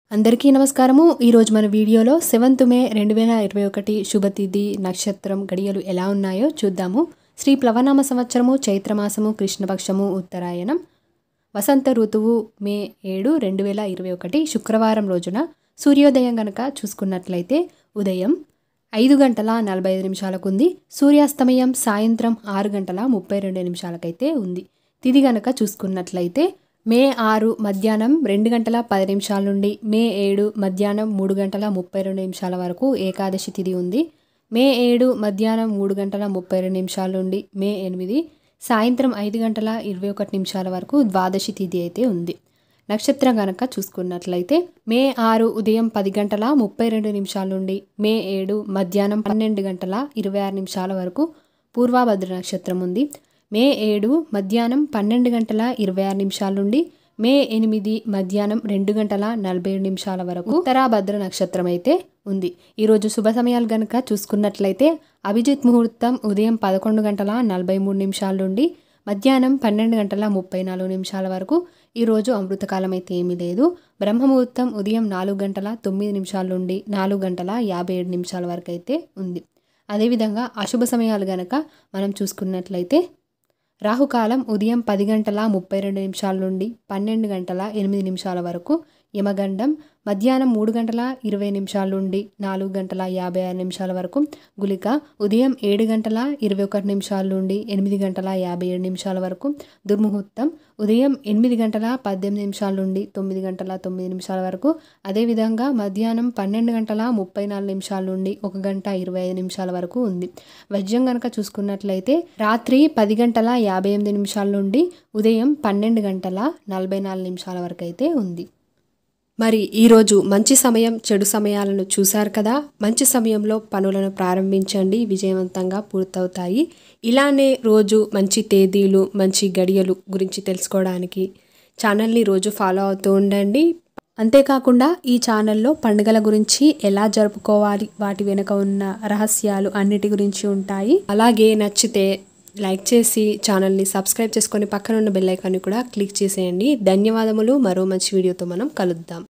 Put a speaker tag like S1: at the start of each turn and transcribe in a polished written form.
S1: అందరికీ నమస్కారము। ఈ రోజు మన వీడియోలో 7th మే 2021 శుభతిథి నక్షత్రం గడియలు ఎలా ఉన్నాయో చూద్దాము। శ్రీ ప్లవనామ సంవత్సరము చైత్రమాసము కృష్ణపక్షము ఉత్తరాయణం వసంత ఋతువు మే 7 2021 శుక్రవారం రోజున సూర్యోదయం గనక చూసుకున్నట్లయితే ఉదయం 5:45 ఉంది। సూర్యాస్తమయం సాయంత్రం 6:32 ఉంది। తిథి గనక చూసుకున్నట్లయితే మే 6 మధ్యాహ్నం 2:10 నుండి మే 7 మధ్యాహ్నం 3:32 వరకు ఏకాదశి తిథి ఉంది। మే 7 మధ్యాహ్నం 3:32 నుండి మే 8 సాయంత్రం 5:21 వరకు ద్వాదశి తిథి అయితే ఉంది। నక్షత్రం గనక చూసుకున్నట్లయితే మే 6 ఉదయం 10:32 నుండి మే 7 మధ్యాహ్నం 12:26 వరకు పూర్వభద్ర నక్షత్రం ఉంది। మే 7 మధ్యాహ్నం 12:26 నుండి మే 8 మధ్యాహ్నం 2:47 వరకు ఉత్తరాభద్ర నక్షత్రం అయితే ఉంది। ఈరోజు శుభ సమయాలు గనక చూసుకున్నట్లయితే అభిజిత్ ముహూర్తం ఉదయం 11:43 నుండి మధ్యాహ్నం 12:34 వరకు। ఈరోజు అమృతకాలం అయితే ఏమీ లేదు। బ్రహ్మముహూర్తం ఉదయం 4:09 నుండి 4:57 వరకు అయితే ఉంది। అదేవిధంగా అశుభ సమయాలు గనక మనం చూసుకున్నట్లయితే రాహుకాలం ఉదయం 10:32 నుండి 12:08 వరకు। యమగండం మధ్యాహ్నం 3:20 నుండి 4:56 వరకు। గుళిక ఉదయం 7:21 నుండి 8:57 వరకు। దుర్ముహూర్తం ఉదయం 8:18 నుండి 9:09 వరకు। అదేవిధంగా మధ్యాహ్నం 12:34 నుండి 1:25 వరకు ఉంది। వజ్యం గనక చూసుకున్నట్లయితే రాత్రి 10:58 నుండి ఉదయం 12:44 వరకు అయితే ఉంది। మరి ఈరోజు మంచి సమయం చెడు సమయాలను చూశారు కదా। మంచి సమయంలో పనులను ప్రారంభించండి, విజయవంతంగా పూర్తవుతాయి। ఇలానే రోజు మంచి తేదీలు మంచి గడియలు గురించి తెలుసుకోవడానికి ఛానల్ని రోజు ఫాలో అవుతూ ఉండండి। అంతేకాకుండా ఈ ఛానల్లో పండుగల గురించి ఎలా జరుపుకోవాలి, వాటి వెనుక ఉన్న రహస్యాలు అన్నిటి గురించి ఉంటాయి। అలాగే నచ్చితే లైక్ చేసి ఛానల్ని సబ్స్క్రైబ్ చేసుకొని పక్కన ఉన్న బెల్ ఐకాన్ని కూడా క్లిక్ చేసేయండి। ధన్యవాదములు। మరో మంచి వీడియోతో మనం కలుద్దాం।